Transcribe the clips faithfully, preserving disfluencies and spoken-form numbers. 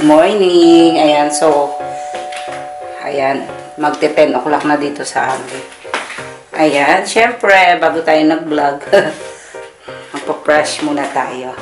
Good morning! Ayan, so, ayan, magte ten o'clock na dito sa amin. Ayan, syempre, bago tayo nag-vlog, magpa-brush muna tayo.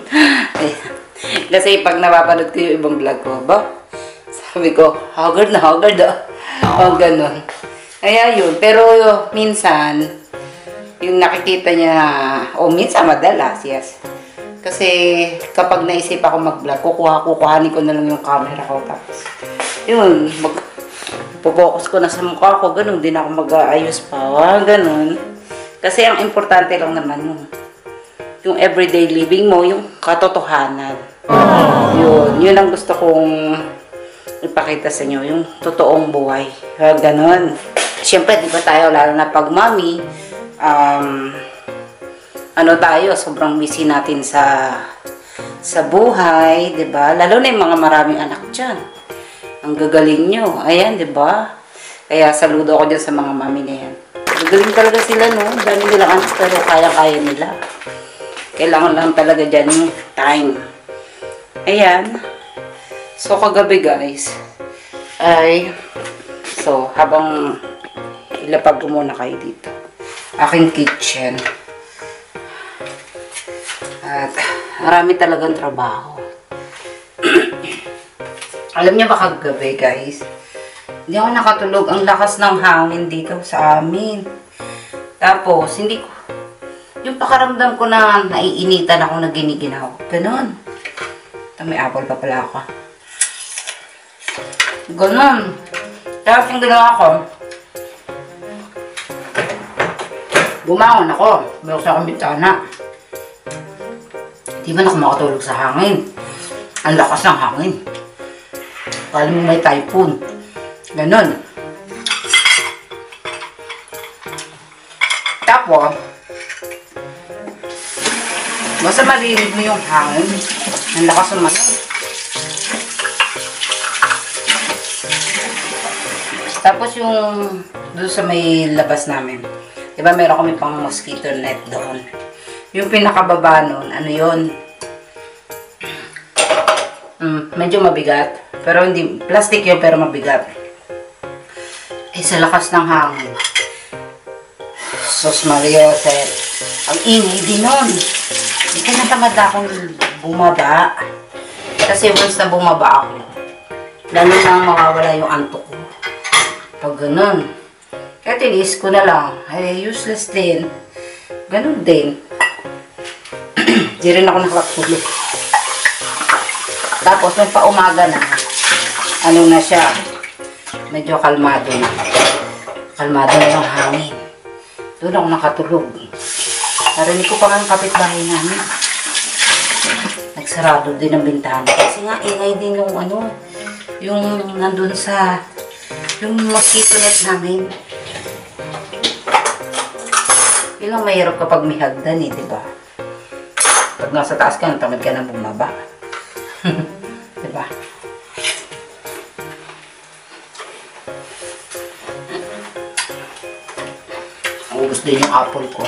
Kasi pag napapanood ko yung ibang vlog ko, ba, sabi ko, haggard na haggard ah. O, ganun. Kaya yun, pero minsan, yung nakikita niya, o minsan madalas, yes. Kasi kapag naisip ako mag-vlog, kukuha, kukuhanin ko na lang yung camera ko. Tapos, yun, mag-focus ko na sa mukha ko, ganun, din ako mag-aayos pa, ah, ganun. Kasi ang importante lang naman yung, yung everyday living mo, yung katotohanan. Yun, yun ang gusto kong ipakita sa inyo, yung totoong buhay. Ganun. Siyempre, di ba tayo, lalo na pag mami, um, ano tayo, sobrang busy natin sa sa buhay, 'di ba? Lalo na yung mga maraming anak diyan. Ang gagaling nyo. Ayan, 'di ba? Kaya saludo ako diyan sa mga mami na yan. Gagaling talaga sila, no? Dami nilang anak, pero kaya-kaya nila. Kailangan lang talaga diyan yung time. Ayan. So, kagabi, guys, ay, so, habang ilapag ko muna kayo dito. Aking kitchen. At marami talagang trabaho. Alam niyo ba kagabi, guys? Hindi ako nakatulog. Ang lakas ng hangin dito sa amin. Tapos, hindi ko... Yung pakaramdam ko na naiinitan ako na giniginaw. Ganon. Ito, may apple pa pala ako. Ganon. Tapos yung ginawa ko, bumangon ako. Buksan akong bitana. Di ba ako makatulog sa hangin? Ang lakas ng hangin. Kala mo may typhoon. Ganon. Tapos, basta marinig mo yung hangin. Ang lakas ng hangin. Tapos yung doon sa may labas namin. Di ba meron kami pang mosquito net doon. Yung pinakababa nun, ano yun? Mm, medyo mabigat. Pero hindi, plastic yun pero mabigat. Eh, sa lakas ng hangin. Sus Mario, set. Ang ingay din nun. Hindi ka natamad akong bumaba. Kasi once na bumaba ako, lalo nang mawawala yung antok ko. Pag ganun. Kaya tinis ko na lang. Ay, useless din. Ganun din. Di rin ako nakakatulog. Tapos, nung paumaga na, ano na siya, medyo kalmado na. Kalmado na yung hangin. Doon ako nakatulog. Narinig ko pa nga ang kapitbahay namin. Nagsarado din ang bintana. Kasi nga, ingay din yung ano, yung nandun sa, yung mosquito net namin. Yun ang mahirap kapag may hagdan eh, diba? Pag nasa taas ka, tamad ka na bumaba. Diba? Ubus din yung apple ko.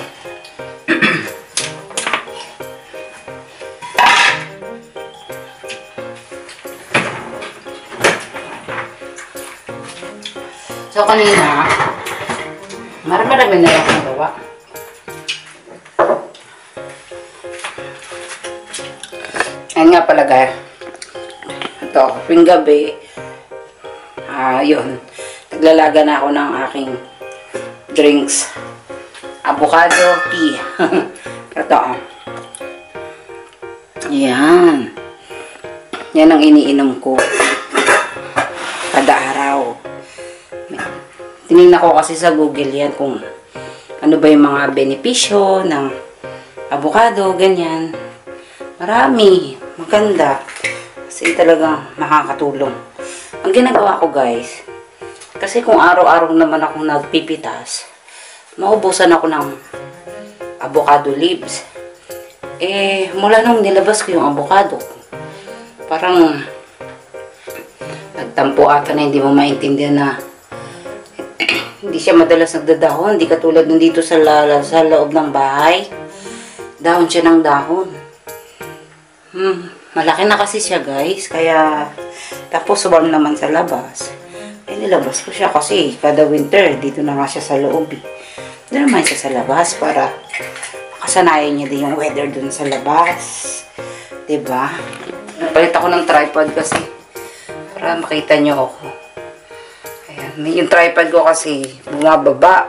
So, kanina, marami-rami na lang ang gawa. Ayan nga pala guys. Ito, ping gabi. Ah, yun. Naglalaga na ako ng aking drinks. Avocado tea. Ito. Ayan. Yan ang iniinom ko. Kada araw. Tinignan ko kasi sa Google yan kung ano ba yung mga benepisyo ng avocado, ganyan. Marami. Maganda. Kasi talagang makakatulong. Ang ginagawa ko guys, kasi kung araw-araw naman akong nagpipitas, maubusan ako ng avocado leaves. Eh, mula nung nilabas ko yung avocado, parang nagtampo ata na hindi mo maintindihan na hindi siya madalas nagdadahon. Hindi katulad nung dito sa, la, sa loob ng bahay. Dahon siya ng dahon. Hmm. malaki na kasi siya guys. Kaya, tapos warm naman sa labas. Eh, nilabas ko siya kasi kada winter, dito na nga siya sa loob eh. Doon naman siya sa labas para makasanayan niya din yung weather dun sa labas. Diba? Napalit ako ng tripod kasi para makita niyo ako. Ayan. Yung tripod ko kasi bumababa.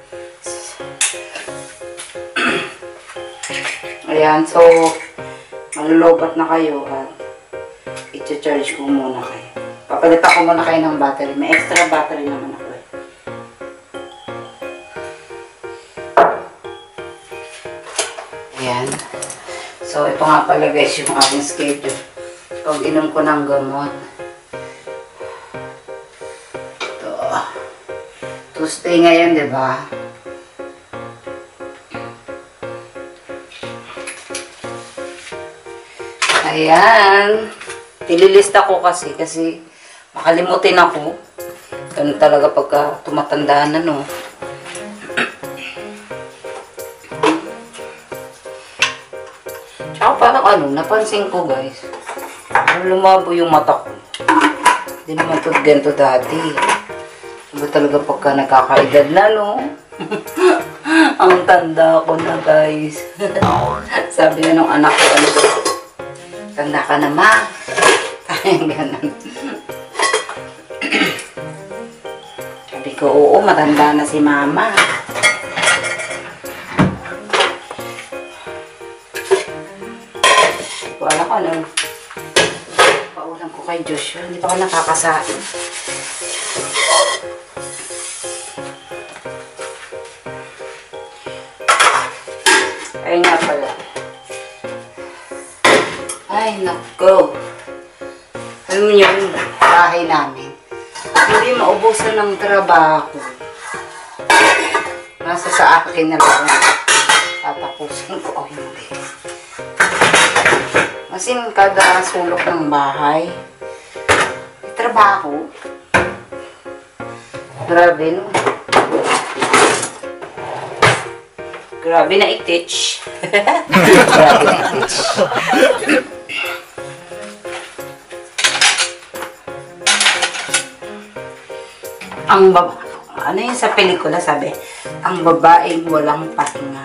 Ayan. So, malulobat na kayo at i-charge ko muna kayo. Papalitan ko muna kayo ng battery. May extra battery naman ako eh. Ayan. So, ito nga pala guys yung aking schedule. Pag inom ko ng gamot. Ito. Tuesday ngayon, di ba? Ayan. Nililista ko kasi, kasi makalimutin ako. Ganun talaga pagka tumatandaan na, no? Tsaka parang ano, napansin ko guys, lumabo yung mata ko. Hindi naman ito ganito dati. Iba talaga pagka nakakaedad na, no? Ang tanda ko na guys. Sabi na nung anak ko, ano, tanda ka na ma. Ganun. Sabi ko, oo, matanda na si mama. Wala ko ano. Paulam ko kay Joshua. Hindi pa ako nakakasain. Ay nga pala. Ay, nako. Alam niyo yung bahay namin. Hindi maubusan ng trabaho. Nasa sa akin na lang. Tatapusin ko o hindi. Kasi kada sulok ng bahay, may trabaho. Grabe, no? Grabe na i-teach. Grabe na i-teach. Ang baba, ano yung sa pelikula sabi? Ang babaeng walang pahinga.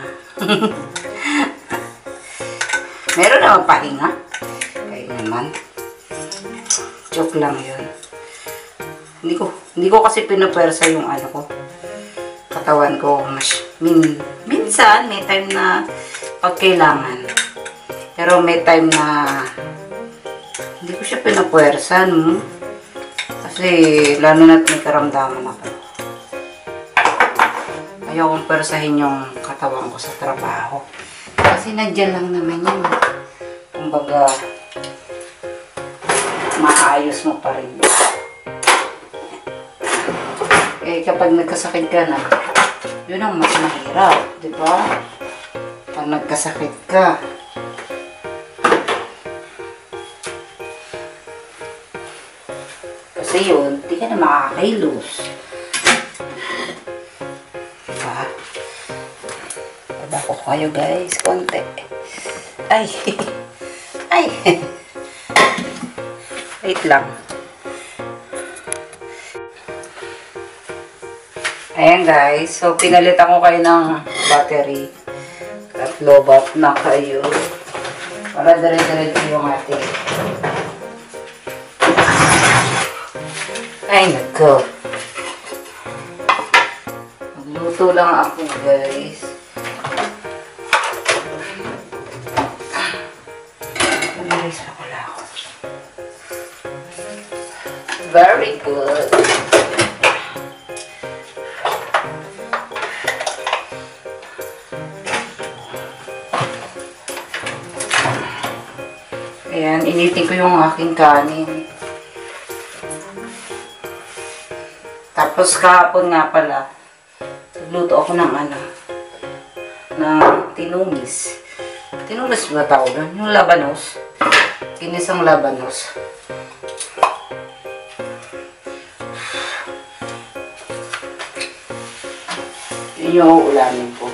Meron naman pahinga. Kaya naman. Joke lang yun. Hindi ko, hindi ko kasi pinapwersa yung ano ko. Katawan ko. Mas, min, minsan, may time na pagkailangan. Pero may time na hindi ko siya pinapwersa, no? Kasi, lalo na't may karamdaman ako. Ayaw kong pwersahin yung katawan ko sa trabaho. Kasi nandyan lang naman yun. Kumbaga, maayos mo pa rin. Eh, kapag nagkasakit ka na, yun ang mas mahirap, di ba? Pag nagkasakit ka, kasi yun, di ka na makakailos. Diba? Baba ko kayo guys, konti. Ay! Ay! Wait lang. Ayan guys, so pinalitan ko kayo ng battery. At lobat na kayo. Para dire-diretso yung ating. Ay, nagko. Magluto lang ako, guys. Namilis ako lang ako. Very good. Ayan, initin ko yung aking kanin. Tapos kahapon nga pala, nagluto ako ng ano, ng tinumis. Tinumis ba tawag doon? Yung labanos. Tinisang labanos. Yun yung uulamin ko.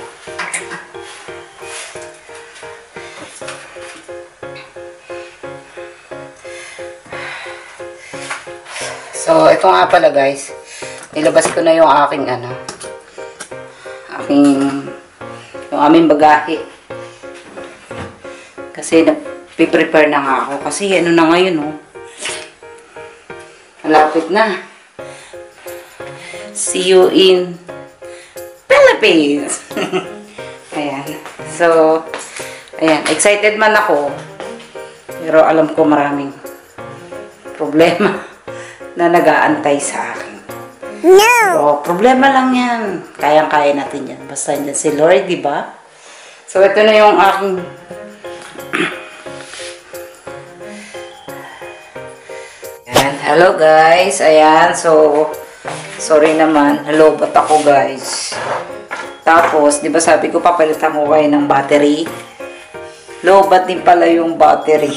So, ito nga pala guys. Nilabas ko na yung aking ano. Aking yung aming bagahe. Kasi nagpiprepare na nga ako. Kasi ano na ngayon oh. Malapit na. See you in Philippines. Ayan. So, ayan. Excited man ako. Pero alam ko maraming problema na nag-aantay sa akin. No! So, problema lang yan. Kayang-kaya natin yan. Basta yan si Lord, di ba? So, ito na yung aking ayan. Hello guys. Ayan. So, sorry naman. Hello, ba't ako guys? Tapos, di ba sabi ko papalitan ko kayo ng battery? Lobat din pala yung battery.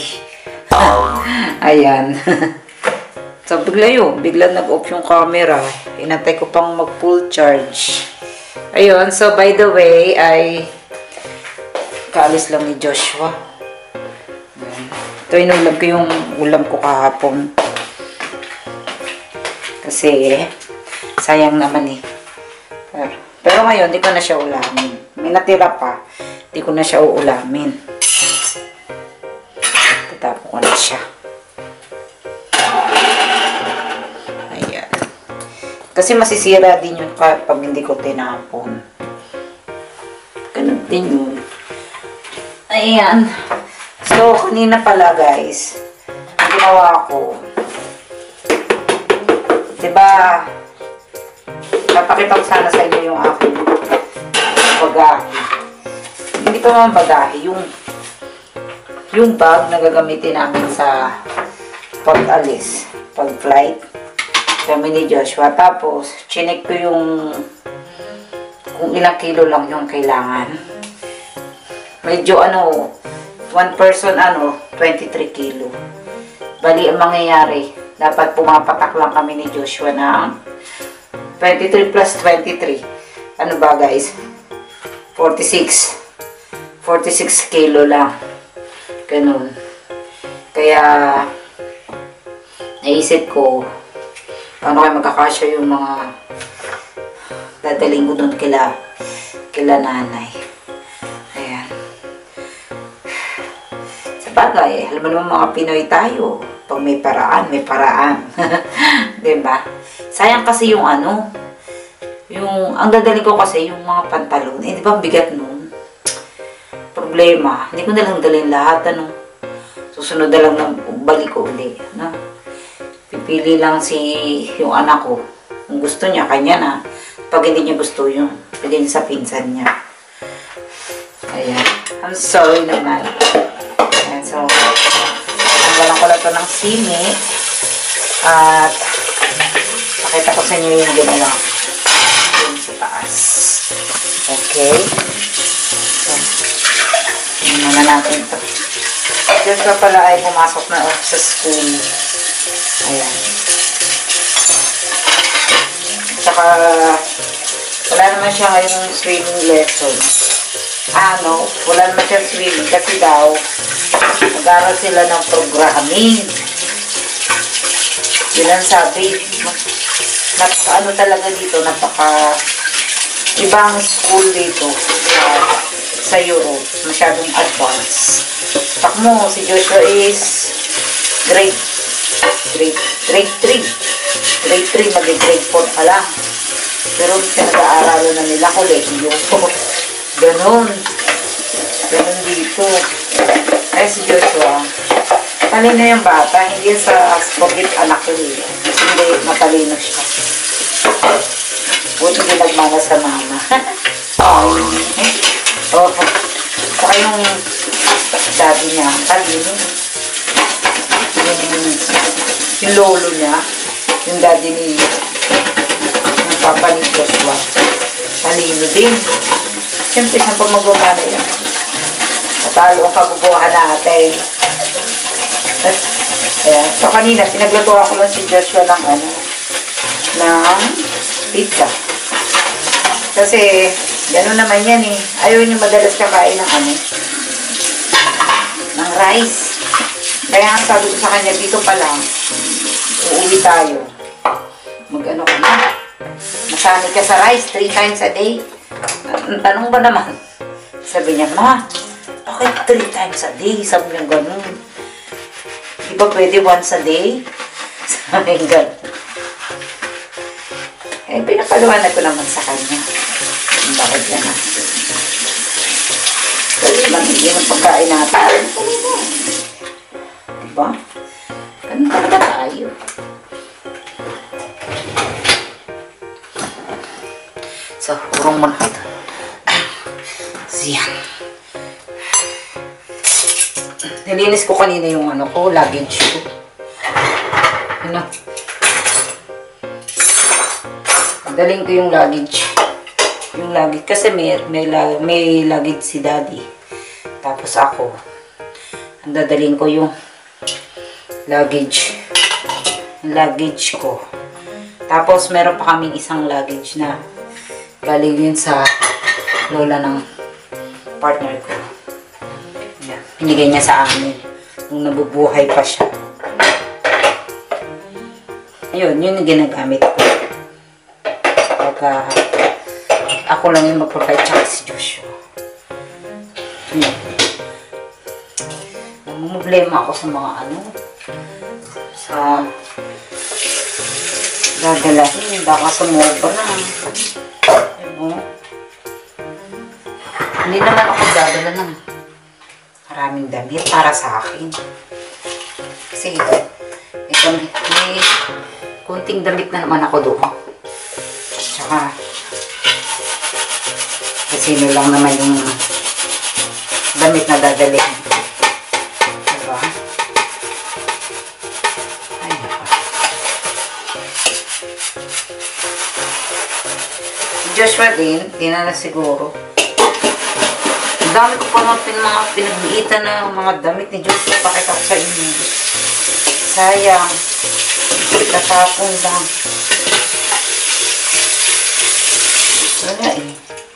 Ayan. So, bigla yun. Bigla nag-off yung camera. Inantay ko pang mag-full charge. Ayun. So, by the way, ay kaalis lang ni Joshua. Ayan. Ito, inulam ko yung ulam ko kahapon. Kasi, sayang naman eh. Pero, pero ngayon, di ko na siya ulamin. May natira pa. Di ko na siya uulamin. Tatapo ko na siya. Ayan. Kasi masisira din yun pag hindi ko tinapon. Ganun din yun. Ayan. So, kanina pala guys, ang ginawa ko, diba, napakita ko sana sa inyo yung aking bagahe. Hindi pa naman bagahe, yung yung bag na gagamitin namin sa pag-alis, pag-flight. Kami ni Joshua. Tapos, chinek ko yung kung ilang kilo lang yung kailangan. Medyo ano, one person ano, twenty-three kilo. Bali, ang mangyayari, dapat pumapatak lang kami ni Joshua ng twenty-three plus twenty-three. Ano ba guys? forty-six. forty-six kilo lang. Ganun. Kaya, naisip ko, paano kayo magkakasya yung mga dadaling ko doon kila, kila nanay. Ayan. Sa bagay, alam mo naman mga Pinoy tayo. Pag may paraan, may paraan. Diba? Sayang kasi yung ano, yung, ang dadaling ko kasi yung mga pantalon. Eh, di ba bigat nun? Problema. Hindi ko na lang dalhin lahat, ano. Susunod na lang ng balik ko ulit, no? Pipili lang si yung anak ko. Kung gusto niya, kanya na. Pag hindi niya gusto yung, pwede niya sa pinsan niya. Ayan. I'm sorry naman. Ayan, so, tanggalan ko lang ito ng simi. At, pakita ko sa inyo yung gano'n lang. Yung sa taas. Okay. So, yun muna natin ito. Joshua pala ay pumasok na oh, sa school. Ayan. Tsaka, wala naman siya ngayong swimming lesson. Ah, no, wala naman siya swimming kasi daw, nag-aral sila ng programming. Yun ang sabi. Napaka, ano talaga dito, napaka ibang school dito sa, sa Europe. Masyadong advanced. Tak mo, si Joshua is grade grade grade three. Grade three, mag-grade four pa lang. Pero pinag-aaralan na nila kolehiyo. Ganon. Ganon dito. Ay, si Joshua, talino yung bata. Hindi sa spagit anak ko eh. Hindi, matalino siya. Buti hindi nagmana sa mama. Oh. Oh. Saka yung daddy niya, talino. Yung, yung lolo niya, yung daddy ni yung papa ni Joshua, talino din. Siyempre, saan pa magmamana yan? Matalo ang kagubuhan natin. Ayan. So, kanina, pinagluto ako lang si Joshua ng ano, ng pizza. Kasi, gano'n naman yan eh. Ayaw niyo madalas kakain ng ano, ng rice. Kaya ang sabi ko sa kanya, dito pa lang, uuwi tayo. Mag-ano ka na? Masanay ka sa rice three times a day. Ang tanong ba naman? Sabi niya, ma, bakit three times a day? Sabi niya ganun. Di ba pwede once a day? Sabi niya ganun. Eh, pinapaliwanag ko naman sa kanya. Bakit yan na? Kasi lang, hindi ng pagkain natin. Diba? Ganun talaga tayo. So, urong mo na ito. So, yan. Nilinis ko kanina yung ano ko, luggage ko. Ano? Daling ko yung luggage. Yung luggage. Kasi may, may, may luggage si daddy. Tapos ako. Ang dadaling ko yung luggage. Yung luggage ko. Tapos meron pa kaming isang luggage na galing yun sa lola ng partner ko. Yan. Pinigay niya sa amin nung nabubuhay pa siya. Ayun, yun yung ginagamit ko. Pagka ako lang yung magpapay tsaka si Joshua. Yan. Namumblema ako sa mga ano, sa gagalahin, baka sumobra na. Ano? Hindi naman ako dadala ng maraming damit para sa akin. Kasi ito, may, may kunting damit na naman ako doon. Tsaka kasi no lang naman yung damit na dadalhin. Diba? Ay, naka. Joshua din, di na na siguro. Ang dami ko pa mga, pin, mga pinag-iitan na mga damit ni Joshua. Pakita ko sa inyo. Sayang. Katapon lang. Wala eh.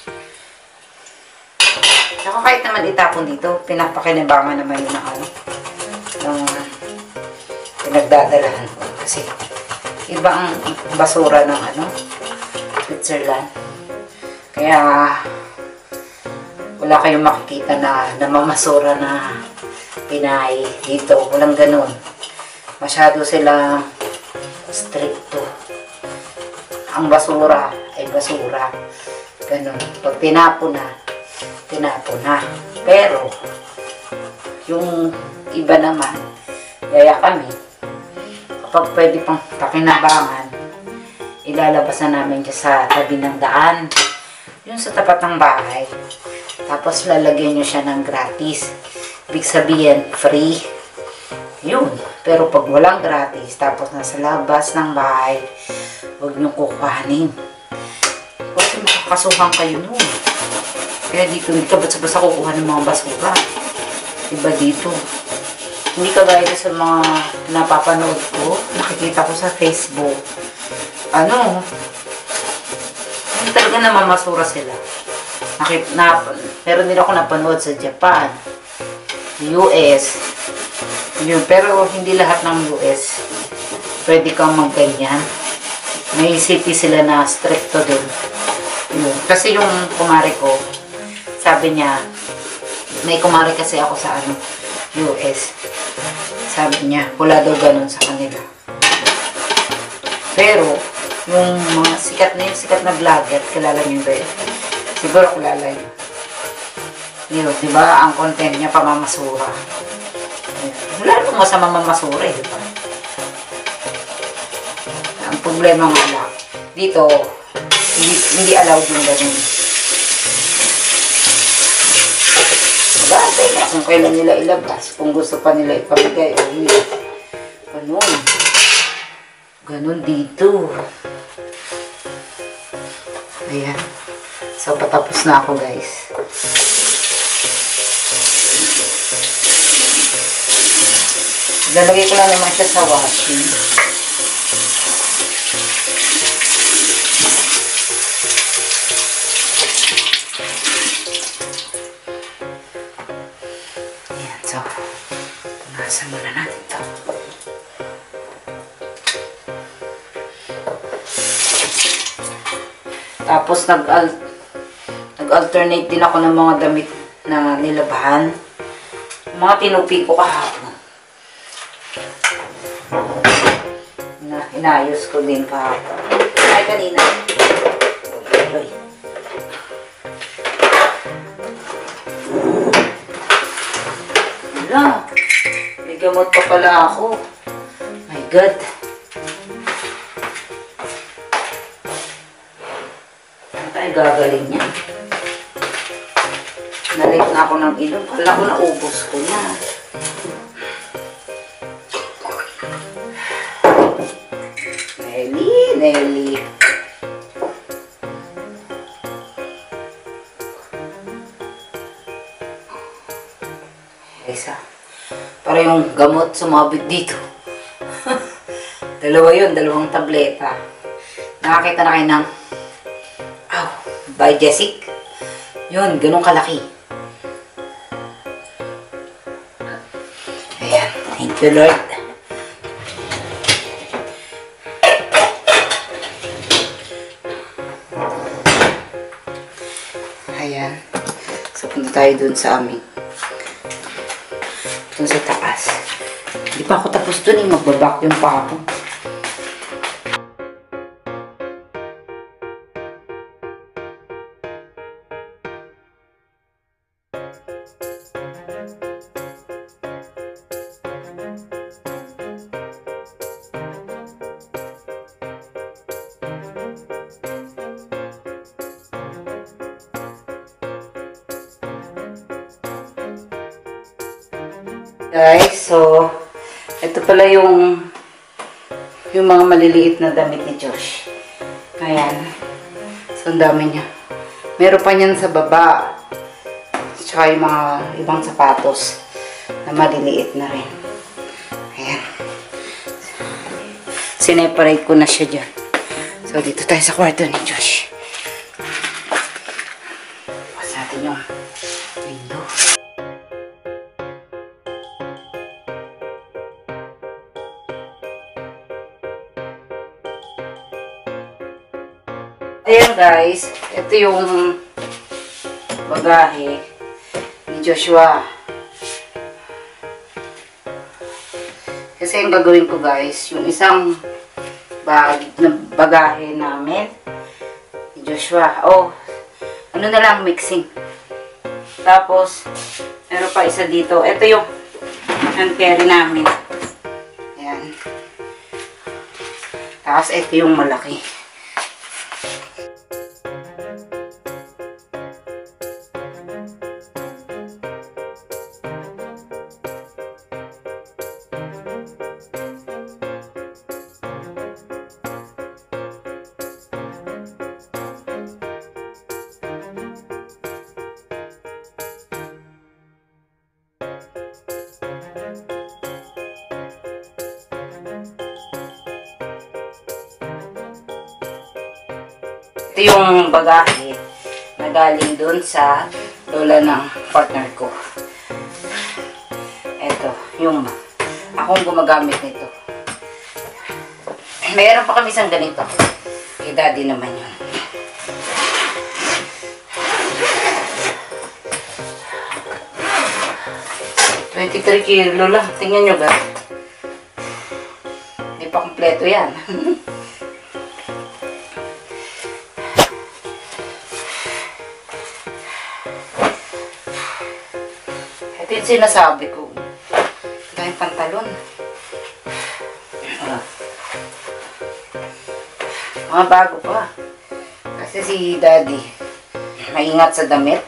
Saka kahit naman itapon dito, pinapakinabangan naman yun ng ano. Ng pinagdadalahan ko. Kasi iba ang basura ng ano, Switzerland. Kaya wala kayong makikita na namamasura na Pinay dito. Walang ganun. Masyado sila stricto. Ang basura ay basura. Ganun. Pag tinapon na, tinapon na. Pero, yung iba naman, gaya kami, kapag pwede pang pakinabangan, ilalabas na namin dyan sa tabi ng daan. Yung sa tapat ng bahay. Tapos lalagyan nyo siya ng gratis. Ibig sabihin, free. Yun. Pero pag walang gratis, tapos nasa labas ng bahay, huwag nyo kukuhanin. Kasi makakasuhan kayo nun. Kaya dito, hindi ka basa-basa kukuha ng mga basura. Iba dito. Hindi kagaya sa mga napapanood ko, nakikita ko sa Facebook. Ano, hindi talaga namamasura sila. Nakit, na, meron din ako napanood sa Japan, U S. Yun, pero hindi lahat ng U S pwede kang magganyan. May city sila na stricto dun. Yun. Kasi yung kumari ko, sabi niya, may kumari kasi ako sa ano, U S. Sabi niya, wala daw ganun sa kanila. Pero, yung mga sikat na yung sikat na vlogger, kilala niyo ba yun? Siguro kilala yun. Yun, di ba? Ang content niya, pamamasura. Wala nung masama mamasura eh, di ba? Ang problema nga lang, dito, hindi, hindi allowed yung ganun. Magantay na kung kailan nila ilabas, kung gusto pa nila ipamigay o hindi. Ganun. Ganun dito. Ayan. So, patapos na ako, guys. Lalagay ko lang naman siya sa washing. Ayan. So, punasan muna natin ito. Tapos nag nag-alternate din ako ng mga damit na nilabahan. Mga tinupi ko kahapon. Na, inayos ko din kahapon. Ay, kanina. Uy, uy. Wala. May gamot pa pala ako. My God. Ano tayo gagaling niya? Nalit na ako ng ilong. Kala ko na ubos ko na. Nelly, Nelly. Isa. Para yung gamot sumabit dito. Dalawa yun, dalawang tableta. Nakakita na kayo ng oh, Biogesic. Yun, ganun kalaki. Ayan, thank you Lord. Ayan. So, punta tayo dun sa aming dun sa taas. Hindi pa ako tapos dun eh. Magbabacuum pa ako. Guys, so ito pala yung yung mga maliliit na damit ni Josh. Ayan. So, ang dami niya. Meron pa niyan sa baba. Tsaka yung mga ibang sapatos na maliliit na rin. Ayan. Sineparate ko na siya dyan. So, dito tayo sa kwarto ni Josh. Bukas natin yung window. Ayan guys, ito yung bagahe ni Joshua. Kasi yung gagawin ko guys, yung isang bag na bagahe namin ni Joshua. Oh, ano na lang, mixing. Tapos, meron pa isa dito. Ito yung hand carry namin. Ayan. Tapos, ito yung malaki. Ito yung bagahe na galing dun sa lola ng partner ko. Ito, yung akong gumagamit nito. Mayroon pa kami isang ganito. Kay daddy naman yun. twenty-three kilo lang. Tingnan nyo ba? Hindi pa kompleto yan. Ito yung sinasabi ko. Ito yung pantalon. Ah. Mga bago pa. Kasi si daddy maingat sa damit.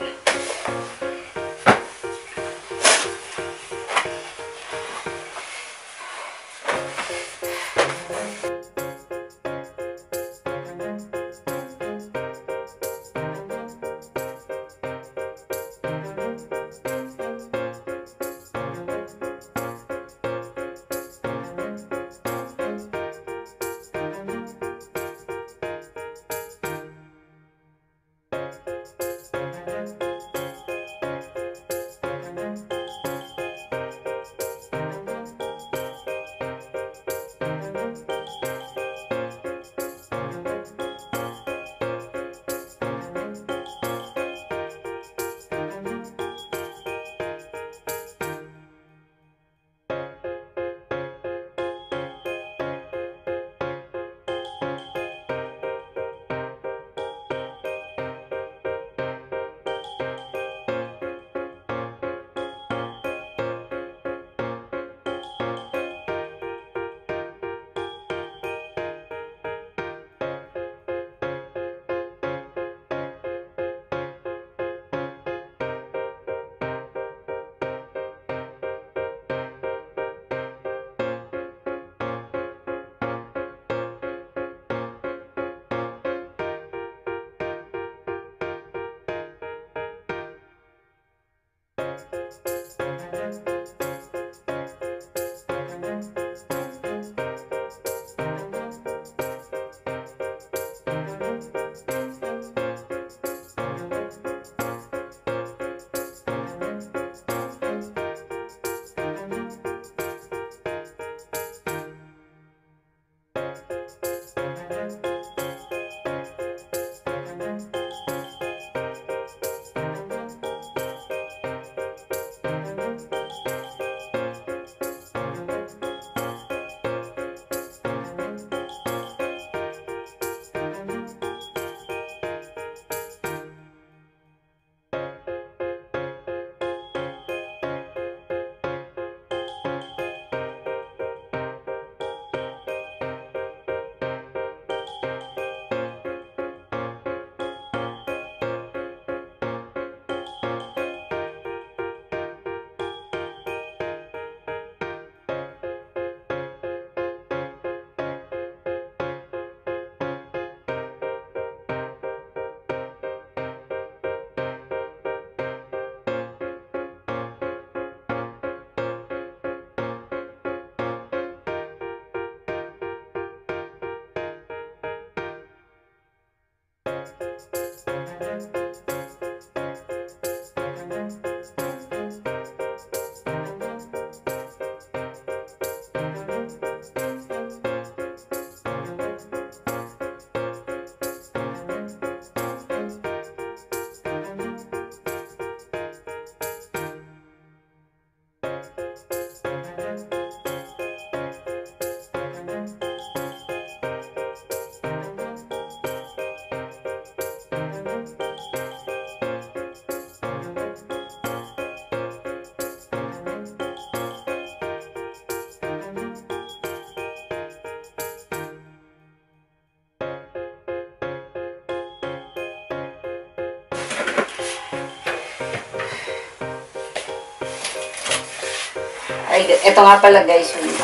Ay, ito nga pala guys, yung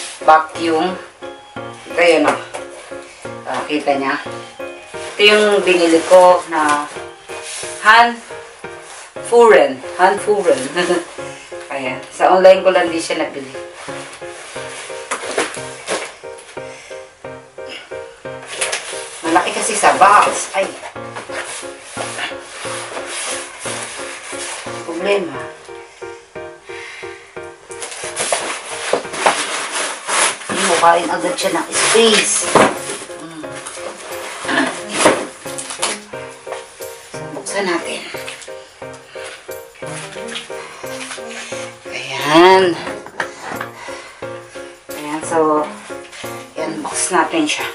vacuum. Ito yun o. Uh, kita niya. Ito yung binili ko na hand furen. Hand furen. Ayan. Sa online ko lang din siya nabili. Malaki kasi sa box. Ay. Problema. Mukain agad siya ng space. Hmm. So, buksan natin. Ayan. Ayan, so, yan, box natin siya.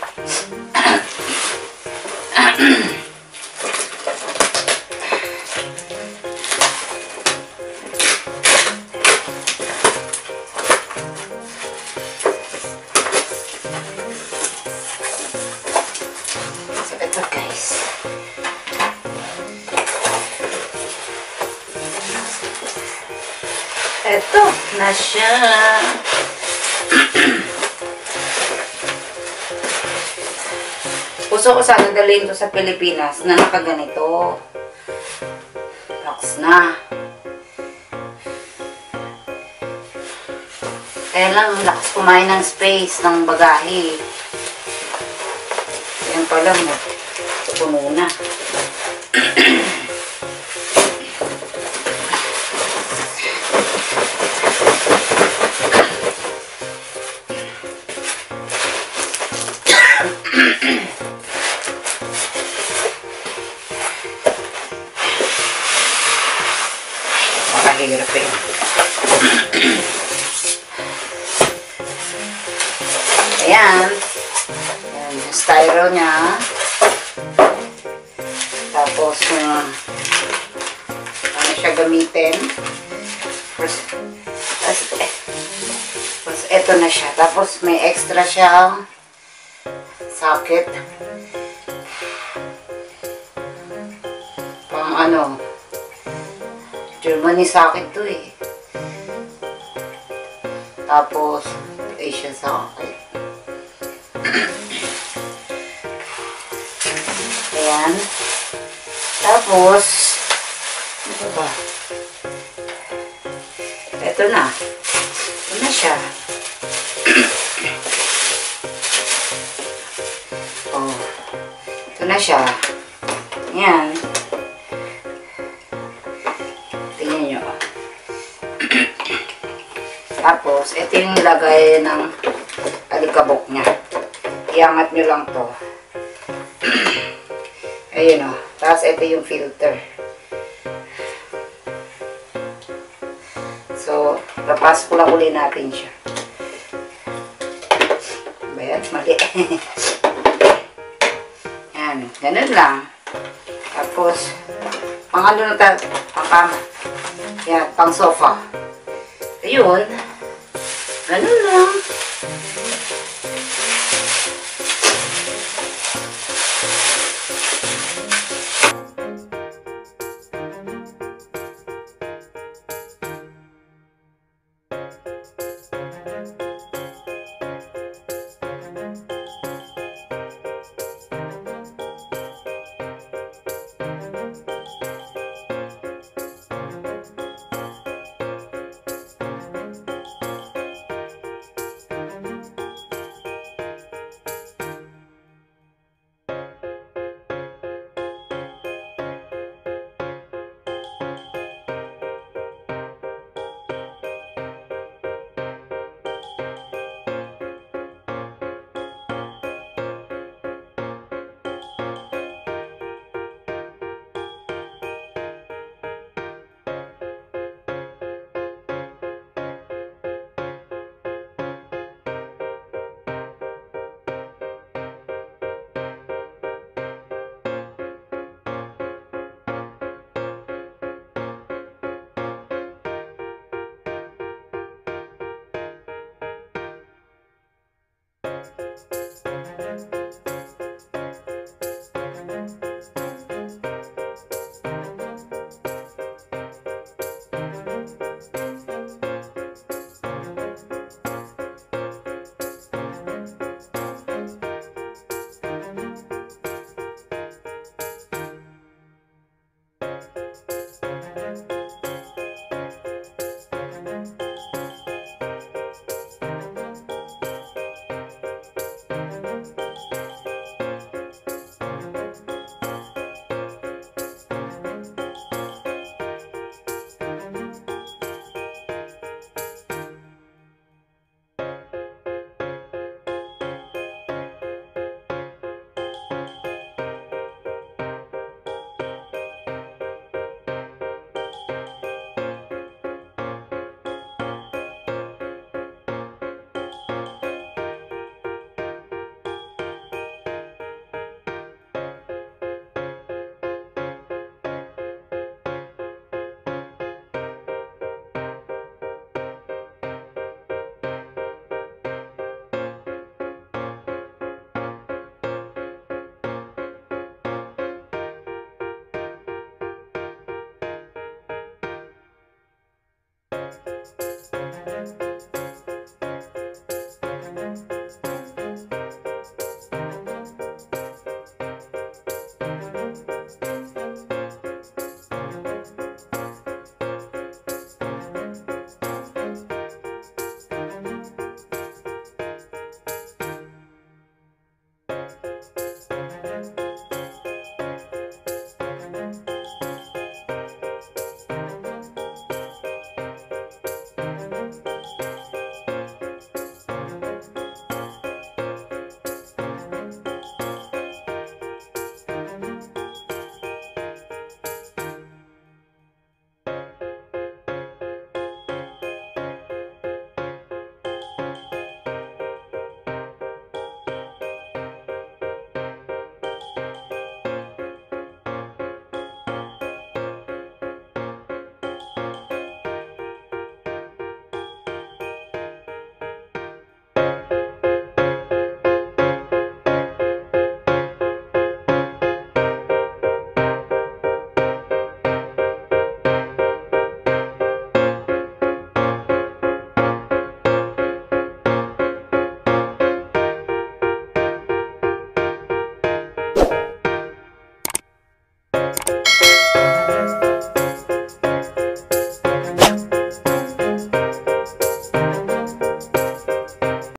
Eto na siya. Gusto ko sana dalhin to sa Pilipinas na nakaganito. Box na. Kaya lang, lakas kumain ng space ng bagahe. Yan pa lang, puno na. Makahirap eh. Ayan. Ayan yung styro niya. Tapos yung ano siya gamitin. Tapos, tapos eto na siya. Tapos may extra siyang socket. Pang ano, Germany socket to eh. Tapos Asian socket. Ayan. Tapos, ano ba? ito na. Ito na siya. Oh. Ito na siya. Yan. Tingnan nyo. Tapos, ito yung lagay ng alikabok niya. Iangat nyo lang to. Ayun o. Tapos, ito yung filter. So, tapos ko lang uli natin siya. Ba yan? Mali. Yan. Ganun lang. Tapos, pang ano na tayo? Pang kama. Yan. Pang sofa. Ayun. Ganun lang.